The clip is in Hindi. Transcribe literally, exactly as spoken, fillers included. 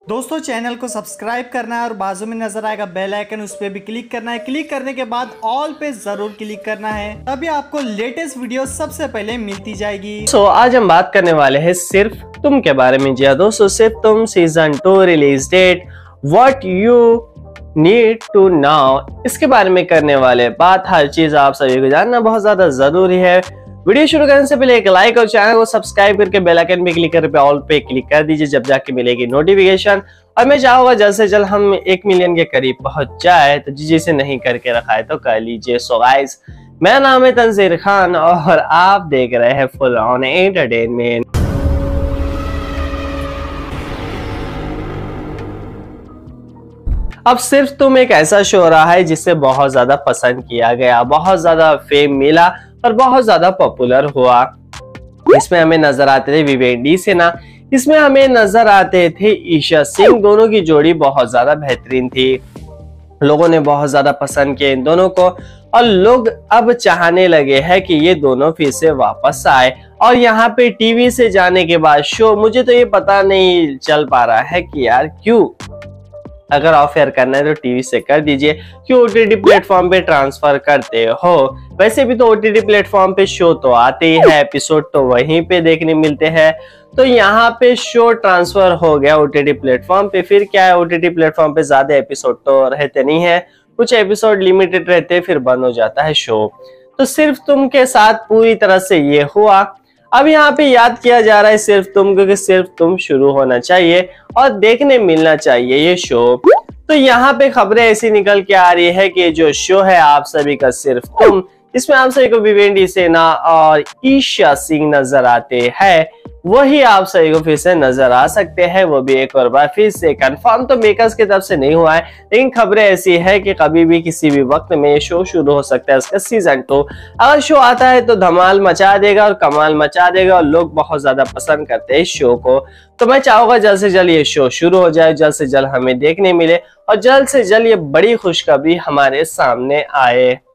दोस्तों चैनल को सब्सक्राइब करना है और बाजू में नजर आएगा बेल आइकन, उस पर भी क्लिक करना है। क्लिक करने के बाद ऑल पे जरूर क्लिक करना है, तभी आपको लेटेस्ट वीडियो सबसे पहले मिलती जाएगी। सो so, आज हम बात करने वाले हैं सिर्फ तुम के बारे में। जी हाँ दोस्तों, सिर्फ तुम season two release date, what you need to know, इसके बारे में करने वाले बात। हर चीज आप सभी को जानना बहुत ज्यादा जरूरी है। वीडियो शुरू करने से पहले एक लाइक और चैनल को सब्सक्राइब करके बेल आइकन पे क्लिक करके ऑल पे क्लिक कर दीजिए, जब जाके मिलेगी नोटिफिकेशन। और मैं चाहूंगा जल्द से जल्द हम एक मिलियन के करीब पहुंच जाए, तो जिसे नहीं करके रखा है तो कर लीजिए। सो गाइस, मेरा नाम है तंजीर खान और आप देख रहे हैं फुल ऑन एंटरटेनमेंट। अब सिर्फ तुम एक ऐसा शो रहा है जिसे बहुत ज्यादा पसंद किया गया, बहुत ज्यादा फेम मिला और बहुत ज्यादा पॉपुलर हुआ। इसमें हमें नजर आते थे विवियन डीसेना, इसमें हमें नजर आते थे ईशा सिंह। दोनों की जोड़ी बहुत ज्यादा बेहतरीन थी, लोगों ने बहुत ज्यादा पसंद किया इन दोनों को और लोग अब चाहने लगे हैं कि ये दोनों फिर से वापस आए। और यहाँ पे टीवी से जाने के बाद शो, मुझे तो ये पता नहीं चल पा रहा है कि यार क्यों, अगर ऑफ एयर करना है तो टीवी से कर दीजिए, क्यों ओटीटी प्लेटफॉर्म पे ट्रांसफर करते हो। वैसे भी तो ओटीटी प्लेटफॉर्म पे शो तो आते ही है, एपिसोड तो वहीं पे देखने मिलते हैं। तो यहाँ पे शो ट्रांसफर हो गया ओटीटी प्लेटफॉर्म पे। फिर क्या है, ओटीटी प्लेटफॉर्म पे ज्यादा एपिसोड तो रहते नहीं है, कुछ एपिसोड लिमिटेड रहते हैं, फिर बंद हो जाता है शो। तो सिर्फ तुम के साथ पूरी तरह से ये हुआ। अब यहाँ पे याद किया जा रहा है सिर्फ तुम, क्योंकि सिर्फ तुम शुरू होना चाहिए और देखने मिलना चाहिए ये शो। तो यहाँ पे खबरें ऐसी निकल के आ रही है कि जो शो है आप सभी का सिर्फ तुम, इसमें आप सभी को विवियन डीसेना और ईशा सिंह नजर आते हैं, वही आप सभी को फिर से नजर आ सकते हैं, वो भी एक और बार फिर से। कंफर्म तो मेकर्स की तरफ से नहीं हुआ है, लेकिन खबरें ऐसी है कि कभी भी किसी भी वक्त में ये शो शुरू हो सकता है, उसका सीजन टू। अगर शो आता है तो धमाल मचा देगा और कमाल मचा देगा और लोग बहुत ज्यादा पसंद करते हैं इस शो को। तो मैं चाहूंगा जल्द से जल्द ये शो शुरू हो जाए, जल्द से जल्द हमें देखने मिले और जल्द से जल्द ये बड़ी खुशखबरी हमारे सामने आए।